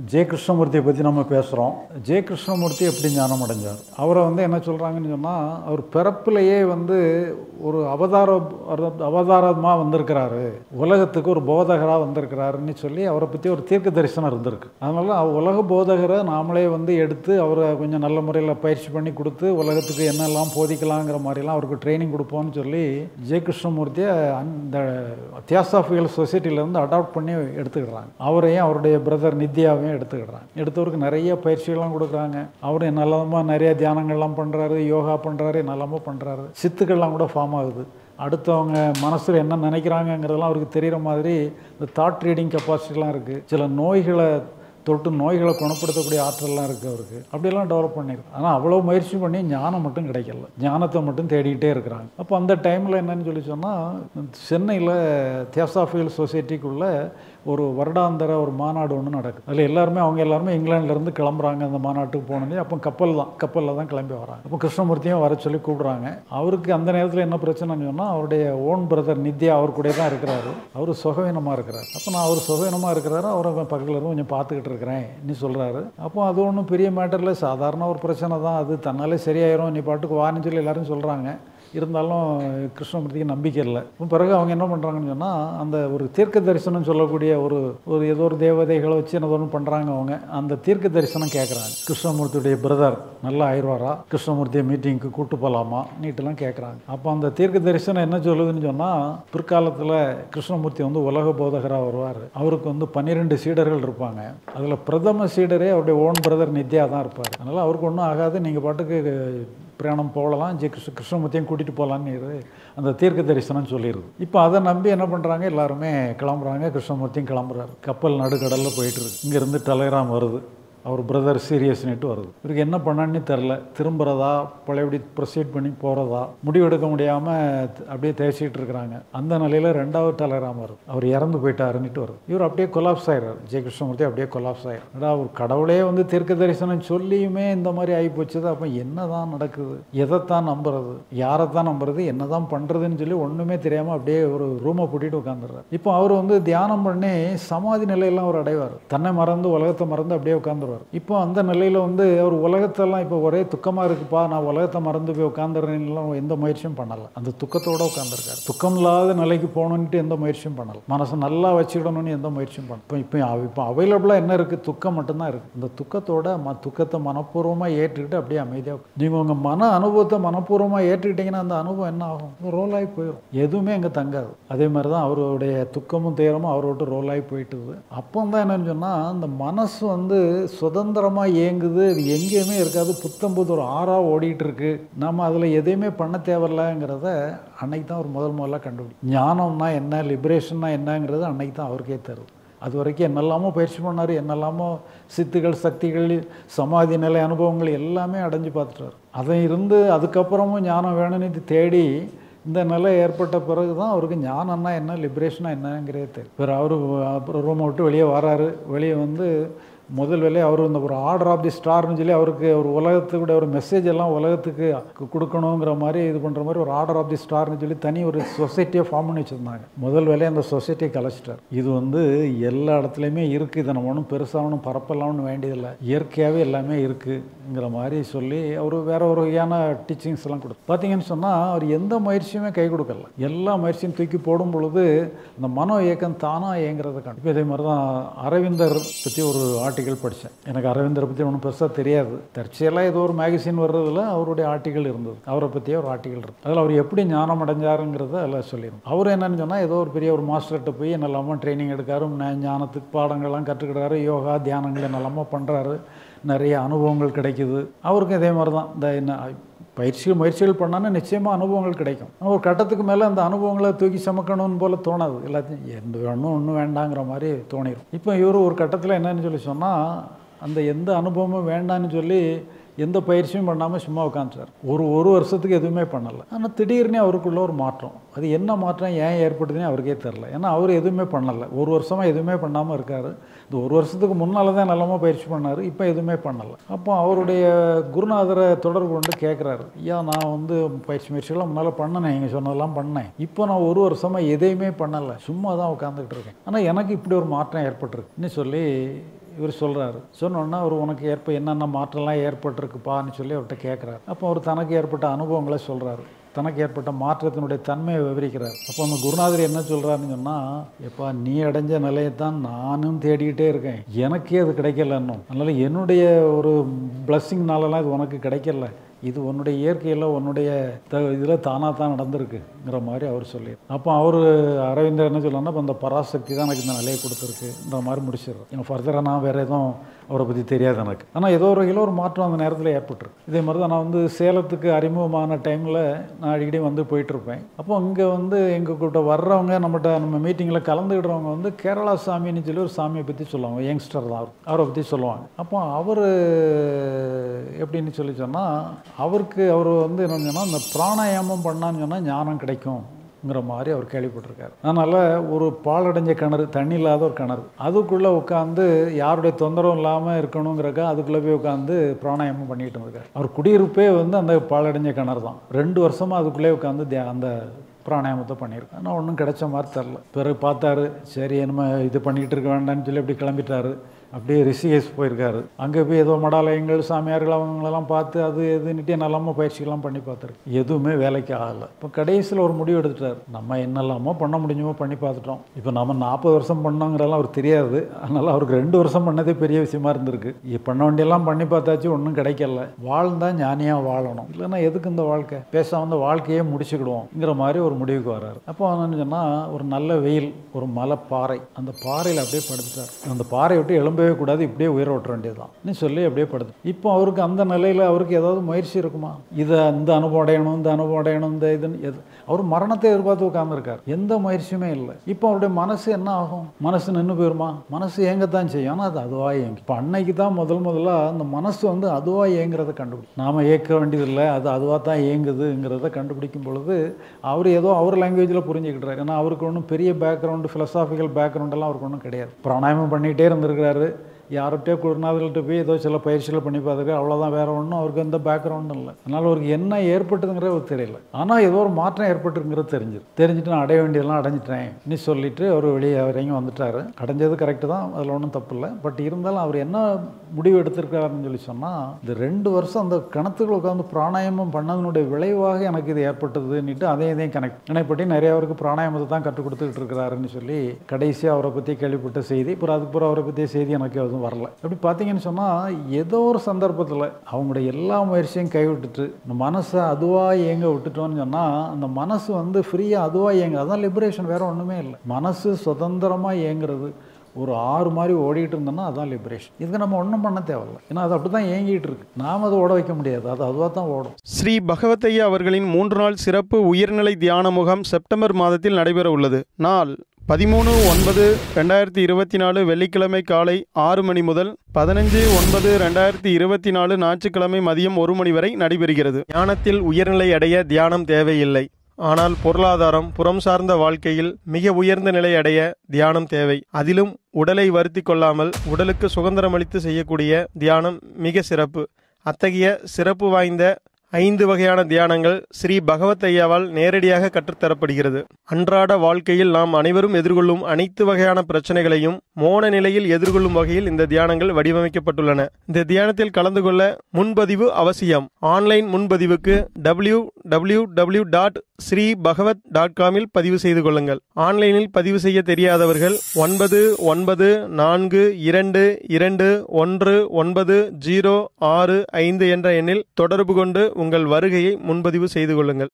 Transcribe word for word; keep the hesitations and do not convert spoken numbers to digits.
ஜெய கிருஷ்ணமூர்த்தியை பற்றி நம்ம பேசுகிறோம். ஜெய கிருஷ்ணமூர்த்தி எப்படி ஞானம் அடைஞ்சார்? அவரை வந்து என்ன சொல்கிறாங்கன்னு சொன்னால், அவர் பிறப்பிலேயே வந்து ஒரு அவதார அவதாரமாக வந்திருக்கிறாரு, உலகத்துக்கு ஒரு போதகராக வந்திருக்கிறாருன்னு சொல்லி அவரை பற்றி ஒரு தீர்க்க தரிசனம் இருந்திருக்கு. அதனால் உலக போதகரை நாமளே வந்து எடுத்து அவரை கொஞ்சம் நல்ல முறையில் பயிற்சி பண்ணி கொடுத்து உலகத்துக்கு என்னெல்லாம் போதிக்கலாங்கிற மாதிரிலாம் அவருக்கு ட்ரைனிங் கொடுப்போம்னு சொல்லி ஜெய கிருஷ்ணமூர்த்தியை அந்த தியாசாபிக்கல் சொசைட்டியிலேருந்து அடாப்ட் பண்ணி எடுத்துக்கிறாங்க. அவரையும் அவருடைய பிரதர் நித்யாவையும் எடுத்துக்கிடுறாங்க. எடுத்தவருக்கு நிறைய பயிற்சிகள்லாம் கொடுக்குறாங்க. அவரு நல்லமா நிறைய தியானங்கள்லாம் பண்ணுறாரு, யோகா பண்ணுறாரு, நல்லமா பண்ணுறாரு. சித்துக்கள்லாம் கூட ஃபார்ம் ஆகுது. அடுத்தவங்க மனசில் என்ன நினைக்கிறாங்கங்கிறதெல்லாம் அவருக்கு தெரிகிற மாதிரி இந்த தாட் ரீடிங் கெப்பாசிட்டிலாம் இருக்குது. சில நோய்களை தொட்டு நோய்களை குணப்படுத்தக்கூடிய ஆற்றல்லாம் இருக்குது அவருக்கு. அப்படியெல்லாம் டெவலப் பண்ணியிருக்கு. ஆனால் அவ்வளோ முயற்சி பண்ணி ஞானம் மட்டும் கிடைக்கல, ஞானத்தை மட்டும் தேடிக்கிட்டே இருக்கிறாங்க. அப்போ அந்த டைமில் என்னன்னு சொல்லி சொன்னால், சென்னையில் தியாசாபிக்கல் சொசைட்டிக்குள்ளே ஒரு வருடாந்திர ஒரு மாநாடு ஒன்று நடக்குது. அதில் எல்லாருமே அவங்க எல்லாருமே இங்கிலாந்துலேருந்து கிளம்புறாங்க. அந்த மாநாட்டுக்கு போனதே அப்போ கப்பல் தான் கப்பலில் தான் கிளம்பி வராங்க. அப்போ கிருஷ்ணமூர்த்தியும் வர சொல்லி கூப்பிட்றாங்க. அவருக்கு அந்த நேரத்தில் என்ன பிரச்சனைன்னு சொன்னால், அவருடைய ஓன் பிரதர் நித்யா அவர் கூட தான் இருக்கிறாரு. அவர் சுகவீனமாக இருக்கிறார். அப்போ நான் அவர் சுகவீனமாக இருக்கிறாரு, அவரை பக்கத்தில் இருந்து கொஞ்சம் பார்த்துக்கிட்டு இருக்கிறேன் நீ சொல்கிறாரு. அப்போ அது ஒன்றும் பெரிய மேட்டரில் சாதாரண ஒரு பிரச்சனை தான், அது தன்னாலே சரியாயிரும், நீ பாட்டுக்கு வான்னு சொல்லி எல்லாரும் சொல்கிறாங்க. இருந்தாலும் கிருஷ்ணமூர்த்திக்கு நம்பிக்கை இல்லை. பிறகு அவங்க என்ன பண்ணுறாங்கன்னு சொன்னால், அந்த ஒரு தீர்க்க தரிசனம் சொல்லக்கூடிய ஒரு ஒரு ஏதோ ஒரு தேவதைகளை வச்சு என்ன ஒன்று பண்ணுறாங்க. அவங்க அந்த தீர்க்க தரிசனம் கேட்குறாங்க. கிருஷ்ணமூர்த்தியுடைய பிரதர் நல்லா ஆயிடுவாரா, கிருஷ்ணமூர்த்தியை மீட்டிங்க்கு கூப்பிட்டு போகலாமா நீட்டெல்லாம் கேட்குறாங்க. அப்போ அந்த தீர்க்க தரிசனம் என்ன சொல்லுதுன்னு சொன்னால், பிற்காலத்தில் கிருஷ்ணமூர்த்தி வந்து உலக போதகராக வருவார். அவருக்கு வந்து பன்னிரெண்டு சீடர்கள் இருப்பாங்க. அதில் பிரதம சீடரே அவருடைய ஓன் பிரதர் நித்யா தான் இருப்பார். அதனால் அவருக்கு ஒன்றும் ஆகாது, நீங்கள் பாட்டுக்கு பிரயாணம் போகலாம், ஜெய கிருஷ்ண கிருஷ்ணமூர்த்தியும் கூட்டிகிட்டு போகலான்னு அந்த தீர்க்க தரிசனம் சொல்லிடுது. இப்போ அதை நம்பி என்ன பண்ணுறாங்க, எல்லாருமே கிளம்புறாங்க. கிருஷ்ணமூர்த்தியும் கிளம்புறாரு. கப்பல் நடுக்கடலில் போயிட்டுருக்கு. இங்கேருந்து டெலிகிராம் வருது, அவர் பிரதர் சீரியஸ்னுட்டு வருது. இவருக்கு என்ன பண்ணான்னு தெரில, திரும்புறதா பழையபடி ப்ரொசீட் பண்ணி போகிறதா முடிவெடுக்க முடியாமல் அப்படியே தேய்ச்சிக்கிட்டு இருக்கிறாங்க. அந்த நிலையில் ரெண்டாவது டெலிகிராம் வருது, அவர் இறந்து போயிட்டாருன்னுட்டு வருது. இவர் அப்படியே கொலாப்ஸ் ஆகிறார். ஜெய கிருஷ்ணமூர்த்தி அப்படியே கொலாப்ஸ் ஆகிறார். ஏடா அவர் கடவுளே வந்து தீர்க்க தரிசனம் சொல்லியுமே இந்த மாதிரி ஆகி போச்சுது, அப்போ என்ன தான் நடக்குது, எதைத்தான் நம்புறது, யாரைத்தான் நம்புறது, என்ன தான் பண்ணுறதுன்னு சொல்லி ஒன்றுமே தெரியாமல் அப்படியே ஒரு ரூமை பூட்டிட்டு உட்காந்துடுறார். இப்போ அவர் வந்து தியானம் பண்ணி சமாதி நிலையெல்லாம் அவர் அடைவார். தன்னை மறந்து உலகத்தை மறந்து அப்படியே உட்காந்துருவார். இப்போ அந்த நிலையில் வந்து அவர் உலகத்தெல்லாம் இப்போ ஒரே துக்கமாக இருக்குப்பா, நான் உலகத்தை மறந்து போய் உட்காந்துறேன்லாம் எந்த முயற்சியும் பண்ணலை. அந்த துக்கத்தோடு உட்காந்துருக்காரு. துக்கம் இல்லாத நிலைக்கு போகணுன்ட்டு எந்த முயற்சியும் பண்ணலை. மனசை நல்லா வச்சுக்கிடணும்னு எந்த முயற்சியும் பண்ணல. இப்போ இப்போ இப்போ அவைலபிளாக என்ன இருக்குது, துக்கம் மட்டும்தான் இருக்குது. இந்த துக்கத்தோட ம துக்கத்தை மனப்பூர்வமாக ஏற்றுக்கிட்டு அப்படியே அமைதியாக நீங்கள் உங்கள் மன அனுபவத்தை மனப்பூர்வமாக ஏற்றுக்கிட்டிங்கன்னா அந்த அனுபவம் என்ன ஆகும், ரோல் ஆகி போயிடும். எதுவுமே அங்கே தங்காது. அதே மாதிரி தான் அவருடைய துக்கமும் துயரமும் அவரை விட்டு ரோல் ஆகி போயிட்டுது. அப்போ தான் என்னன்னு சொன்னால், அந்த மனசு வந்து சுதந்திரமாக இயங்குது. அது எங்கேயுமே இருக்காது, புத்தம்புது ஒரு ஆறாக ஓடிட்டு இருக்கு. நம்ம அதில் எதையுமே பண்ண தேவையில்லைங்கிறத அன்னைக்கு தான் ஒரு முதல் முதல்ல கண்டுபிடிக்கும். ஞானம்னா என்ன, லிபரேஷன்னா என்னங்கிறது அன்னைக்கு தான் அவருக்கே தருது. அது வரைக்கும் என்னெல்லாமோ பயிற்சி பண்ணார், என்னெல்லாமோ சித்துகள் சக்திகள் சமாதி நிலை அனுபவங்கள் எல்லாமே அடைஞ்சு பார்த்துட்டார். அதை இருந்து அதுக்கப்புறமும் ஞானம் வேணும்னு தேடி இந்த நிலை ஏற்பட்ட பிறகு தான் அவருக்கு ஞானம்னா என்ன, லிபரேஷனா என்னங்கிறதே தெரியும். வேறு அவரு அப்புறம் ரூமை விட்டு வெளியே வராரு. வெளியே வந்து முதல் வேலையை அவர் இந்த ஒரு ஆர்டர் ஆஃப் தி ஸ்டார்னு சொல்லி அவருக்கு ஒரு உலகத்துக்குடைய ஒரு மெசேஜ் எல்லாம் உலகத்துக்கு கொடுக்கணுங்கிற மாதிரி இது பண்ணுற மாதிரி ஒரு ஆர்டர் ஆஃப் தி ஸ்டார்னு சொல்லி தனி ஒரு சொசைட்டியை ஃபார்ம் பண்ணி வச்சுருந்தாங்க. முதல் வேலையை அந்த சொசைட்டியை கலைச்சிட்டார். இது வந்து எல்லா இடத்துலையுமே இருக்குது, இதை நம்ம ஒன்றும் பெருசாகணும் பரப்பலாம்னு வேண்டியதில்லை, இயற்கையாகவே எல்லாமே இருக்குங்கிற மாதிரி சொல்லி அவர் வேற ஒரு வகையான டீச்சிங்ஸ் எல்லாம் கொடுத்து பார்த்தீங்கன்னு சொன்னால், அவர் எந்த முயற்சியுமே கை கொடுக்கல. எல்லா முயற்சியும் தூக்கி போடும் பொழுது அந்த மனோ இயக்கம் தானாக இயங்கிறத கண்டு. இப்போ இதே மாதிரி தான் அரவிந்தர் பற்றி ஒரு ஆர்டிக்கல் படித்தேன். எனக்கு அரவிந்தரை பற்றி ஒன்றும் பெருசாக தெரியாது. தற்செயலாக ஏதோ ஒரு மேகசின் வர்றதுல அவருடைய ஆர்டிக்கல் இருந்தது. அவரை பற்றியே ஒரு ஆர்டிக்கல் இருக்குது. அதில் அவர் எப்படி ஞானம் அடைஞ்சாருங்கிறத அதில் சொல்லிடும். அவர் என்னன்னு சொன்னால், ஏதோ ஒரு பெரிய ஒரு மாஸ்டர்கிட்ட போய் என்னெல்லாமோ ட்ரைனிங் எடுக்காரு, ஞானத்துக்கு பாடங்கள்லாம் கற்றுக்கிட்டாரு, யோகா தியானங்கள் என்னெல்லாமோ பண்ணுறாரு, நிறைய அனுபவங்கள் கிடைக்குது. அவருக்கும் இதே மாதிரி தான். இந்த என்ன பயிற்சிகள் முயற்சிகள் பண்ணாலும் நிச்சயமாக அனுபவங்கள் கிடைக்கும். ஒரு கட்டத்துக்கு மேலே அந்த அனுபவங்களை தூக்கி சமக்கணும்னு போல் தோணாது. எல்லாத்தையும் எந்த வேணும் ஒன்றும் வேண்டாங்கிற மாதிரி தோணிடும். இப்போ இவர் ஒரு கட்டத்தில் என்னன்னு சொல்லி சொன்னால், அந்த எந்த அனுபவமும் வேண்டான்னு சொல்லி எந்த பயிற்சியும் பண்ணாமல் சும்மா உட்காந்துட்டார். ஒரு ஒரு வருஷத்துக்கு எதுவுமே பண்ணலை. ஆனால் திடீர்னு அவருக்குள்ள ஒரு மாற்றம். அது என்ன மாற்றம் ஏன் ஏற்படுதுன்னு அவருக்கே தெரில. ஏன்னா அவர் எதுவுமே பண்ணலை. ஒரு வருஷமாக எதுவுமே பண்ணாமல் இருக்கார். இந்த ஒரு வருஷத்துக்கு முன்னால் தான் நல்லமாக பயிற்சி பண்ணார், இப்போ எதுவுமே பண்ணலை. அப்போ அவருடைய குருநாதரை தொடர்பு கொண்டு கேட்குறாரு, ஐயா நான் வந்து பயிற்சி முயற்சிகள்லாம் முன்னால் பண்ணினேன், நீங்கள் சொன்னதெல்லாம் பண்ணேன், இப்போ நான் ஒரு வருஷமாக எதையுமே பண்ணலை, சும்மா தான் உட்காந்துக்கிட்டு இருக்கேன், ஆனால் எனக்கு இப்படி ஒரு மாற்றம் ஏற்பட்டிருக்குன்னு சொல்லி இவர் சொல்கிறாரு. சொன்னோன்னா அவர் உனக்கு ஏற்ப என்னென்ன மாற்றம்லாம் ஏற்பட்டிருக்குப்பான்னு சொல்லி அவர்கிட்ட கேட்குறாரு. அப்போ அவர் தனக்கு ஏற்பட்ட அனுபவங்களை சொல்கிறாரு, தனக்கு ஏற்பட்ட மாற்றத்தினுடைய தன்மையை விவரிக்கிறார். அப்போ அந்த குருநாதர் என்ன சொல்கிறாருன்னு சொன்னால், எப்பா நீ அடைஞ்ச நிலையத்தான் நானும் தேடிக்கிட்டே இருக்கேன், எனக்கே அது கிடைக்கலன்னும், அதனால் என்னுடைய ஒரு பிளஸ்ஸிங்னாலலாம் இது உனக்கு கிடைக்கல, இது உன்னுடைய இயற்கையில் உன்னுடைய த இதில் தானாக தான் நடந்திருக்குங்கிற மாதிரி அவர் சொல்லி. அப்போ அவர் அரவிந்தர் என்ன சொல்லணும்னா, இப்போ அந்த பராசக்தி தான் எனக்கு இந்த நிலையை கொடுத்துருக்குன்ற மாதிரி முடிச்சிடுறேன். எனக்கு ஃபர்தராக நான் வேறு எதுவும் அவரை பற்றி தெரியாது எனக்கு. ஆனால் ஏதோ ஒரு வகையில் ஒரு மாற்றம் அந்த நேரத்தில் ஏற்பட்டுருக்கு. இதே மாதிரி தான் நான் வந்து சேலத்துக்கு அறிமுகமான டைமில் நான் அடிக்கடி வந்து போயிட்டுருப்பேன். அப்போ இங்கே வந்து எங்கள் கூட்ட வர்றவங்க நம்மகிட்ட நம்ம மீட்டிங்கில் கலந்துக்கிடுறவங்க வந்து கேரளா சாமின்னு சொல்லி ஒரு சாமியை பற்றி சொல்லுவாங்க, யங்ஸ்டர் தான் அவர், அவரை பற்றி சொல்லுவாங்க. அப்போ அவர் எப்படின்னு சொல்லி சொன்னால், அவருக்கு அவர் வந்து என்னன்னு சொன்னால், இந்த பிராணாயாமம் பண்ணான்னு சொன்னால் ஞானம் கிடைக்கும்ங்கிற மாதிரி அவர் கேள்விப்பட்டிருக்காரு. அதனால் ஒரு பாலடைஞ்ச கிணறு, தண்ணி இல்லாத ஒரு கிணறு, அதுக்குள்ளே உட்காந்து யாருடைய தொந்தரவும் இல்லாமல் இருக்கணுங்கிறக்கா அதுக்குள்ளே போய் உட்காந்து பிராணாயாமம் பண்ணிகிட்டு இருக்கார். அவர் குடியிருப்பே வந்து அந்த பாலடைஞ்ச கிணறு தான். ரெண்டு வருஷமாக அதுக்குள்ளே உட்காந்து தியா அந்த பிராணாயாமத்தை பண்ணியிருக்கேன். ஆனால் ஒன்றும் கிடைச்ச மாதிரி தெரில. பிறகு பார்த்தாரு, சரி நம்ம இது பண்ணிகிட்டு இருக்க வேண்டாம்னு சொல்லி அப்படி கிளம்பிட்டாரு. அப்படியே ரிஷிகேஷ் போயிருக்காரு. அங்கே போய் ஏதோ மடாலயங்கள் சாமியார்கள் அவங்களெல்லாம் பார்த்து அது எதுன்னுட்டு என்னெல்லாமோ பயிற்சிகள்லாம் பண்ணி பார்த்துருக்கு, எதுவுமே வேலைக்கு ஆகலை. இப்போ கடைசியில் ஒரு முடிவு எடுத்துட்டார், நம்ம என்னெல்லாமோ பண்ண முடியுமோ பண்ணி பார்த்துட்டோம், இப்போ நம்ம நாற்பது வருஷம் பண்ணோங்கிறதெல்லாம் அவருக்கு தெரியாது. அதனால் அவருக்கு ரெண்டு வருஷம் பண்ணதே பெரிய விஷயமா இருந்திருக்கு. பண்ண வேண்டியெல்லாம் பண்ணி பார்த்தாச்சு, ஒன்றும் கிடைக்கல. வாழ்ந்தான் ஞானியாக வாழணும், இல்லைன்னா எதுக்கு இந்த வாழ்க்கை, பேசாம வந்து வாழ்க்கையே முடிச்சுக்கிடுவோங்கிற மாதிரி ஒரு முடிவுக்கு வர்றாரு. அப்போ என்னன்னு சொன்னால், ஒரு நல்ல வெயில், ஒரு மலை பாறை, அந்த பாறையில் அப்படியே படுத்துட்டார். அந்த பாறையை விட்டு எழும்பவே கூடாது, இப்படியே உயிரை ஓட்ட வேண்டியதுதான் சொல்லி அப்படியே படுத்து. இப்போ அவருக்கு அந்த நிலையில் அவருக்கு ஏதாவது முயற்சி இருக்குமா, இதை இந்த அனுபவம் அடையணும், இந்த அனுபவம் அடையணும், இந்த இதுன்னு எது, அவர் மரணத்தை எதிர்பார்த்து உட்கார்ந்துருக்கார், எந்த முயற்சியுமே இல்லை. இப்போ அவருடைய மனசு என்ன ஆகும், மனசு நின்று போயிருமா, மனசு ஏங்கத்தான் செய்யும், ஆனால் அது அதுவாக ஏங்கும். இப்போ அன்னைக்கு தான் முதல் முதலாக அந்த மனசு வந்து அதுவாக ஏங்குறத கண்டுபிடிக்கும். நாம் ஏற்க வேண்டியதில்லை, அது அதுவாக தான் ஏங்குதுங்கிறத கண்டுபிடிக்கும் பொழுது அவர் ஏதோ அவர் லாங்குவேஜில் புரிஞ்சுக்கிட்டார். ஏன்னா அவருக்கு ஒன்றும் பெரிய பேக்ரவுண்டு, ஃபிலசாபிக்கல் பேக்ரவுண்டெல்லாம் அவருக்கு ஒன்றும் கிடையாது. பிராணாயாமம் பண்ணிகிட்டே இருந்திருக்கிறாரு, யார்கிட்டயோ குருநாதர்கள்ட்ட போய் ஏதோ சில பயிற்சிகளை பண்ணி பார்த்துக்க, அவ்வளோதான், வேறு ஒன்றும் அவருக்கு எந்த பேக்ரவுண்டும் இல்லை. அதனால் அவருக்கு என்ன ஏற்பட்டுதுங்கிறது அவருக்கு தெரியல. ஆனால் ஏதோ ஒரு மாற்றம் ஏற்பட்டுங்கிறது தெரிஞ்சுது. தெரிஞ்சுட்டு நான் அடைய வேண்டியதெல்லாம் அடைஞ்சிட்டேன் நீ சொல்லிட்டு அவர் வெளியே வரைக்கும் வந்துட்டார். அடைஞ்சது கரெக்டு தான், அதில் ஒன்றும் தப்பு இல்லை. பட் இருந்தாலும் அவர் என்ன முடிவு எடுத்திருக்காருன்னு சொல்லி சொன்னால், இந்த ரெண்டு வருஷம் அந்த கணத்துக்குள்ள உட்காந்து பிராணாயாமம் பண்ணதனுடைய விளைவாக எனக்கு இது ஏற்பட்டதுன்னுட்டு அதையும் இதையும் கனெக்ட் கனெக்ட் நிறைய அவருக்கு பிராணாயாமத்தை தான் கற்றுக் கொடுத்துக்கிட்டு இருக்கிறாருன்னு சொல்லி கடைசியாக அவரை பற்றி கேள்விப்பட்ட செய்தி. இப்போ அதுக்கப்புறம் அவரை பற்றிய செய்தி எனக்கு எதுவும் வரல. அப்படி பார்த்தீங்கன்னு சொன்னால், ஏதோ ஒரு சந்தர்ப்பத்தில் அவங்களுடைய எல்லா முயற்சியும் கைவிட்டுட்டு இந்த மனசை அதுவாக இயங்க விட்டுட்டோன்னு சொன்னால், அந்த மனசு வந்து ஃப்ரீயாக அதுவாக இயங்க, அதான் லிபரேஷன், வேறு ஒன்றுமே இல்லை. மனசு சுதந்திரமாக இயங்குறது, ஒரு ஆறு மாதிரி ஓடிட்டு இருந்தோம்னா அதான் லிபரேஷன். இதுக்கு நம்ம ஒன்றும் பண்ண தேவையில்லை, ஏன்னா அது அப்படி தான் இயங்கிட்டு இருக்கு. நாம் அதை ஓட வைக்க முடியாது, அது அதுவாக தான் ஓடும். ஸ்ரீ பகவத்தையா அவர்களின் மூன்று நாள் சிறப்பு உயர்நிலை தியான முகாம் செப்டம்பர் மாதத்தில் நடைபெற உள்ளது. நாள் பதிமூணு ஒன்பது ரெண்டாயிரத்தி இருபத்தி நாலு வெள்ளிக்கிழமை காலை ஆறு மணி முதல் பதினஞ்சு ஒன்பது ரெண்டாயிரத்தி இருபத்தி நாலு ஞாயிற்றுக்கிழமை மதியம் ஒரு மணி வரை நடைபெறுகிறது. தியானத்தில் உயர்நிலை அடைய தியானம் தேவையில்லை, ஆனால் பொருளாதாரம், புறம் சார்ந்த வாழ்க்கையில் மிக உயர்ந்த நிலை அடைய தியானம் தேவை. அதிலும் உடலை வருத்தி கொள்ளாமல் உடலுக்கு சுதந்திரமளித்து செய்யக்கூடிய தியானம் மிக சிறப்பு. அத்தகைய சிறப்பு வாய்ந்த ஐந்து வகையான தியானங்கள் ஸ்ரீ பகவத் ஐயாவால் நேரடியாக கற்றுத்தரப்படுகிறது. அன்றாட வாழ்க்கையில் நாம் அனைவரும் எதிர்கொள்ளும் அனைத்து வகையான பிரச்சனைகளையும் மோன நிலையில் எதிர்கொள்ளும் வகையில் இந்த தியானங்கள் வடிவமைக்கப்பட்டுள்ளன. இந்த தியானத்தில் கலந்து கொள்ள முன்பதிவு அவசியம். ஆன்லைன் முன்பதிவுக்கு W W W dot Sri Bhagavat dot காமில் பதிவு செய்து கொள்ளுங்கள். ஆன்லைனில் பதிவு செய்ய தெரியாதவர்கள் ஒன்பது ஒன்பது நான்கு இரண்டு இரண்டு ஒன்று ஒன்பது ஜீரோ ஆறு ஐந்து என்ற எண்ணில் தொடர்பு கொண்டு உங்கள் வருகையை முன்பதிவு செய்து கொள்ளுங்கள்.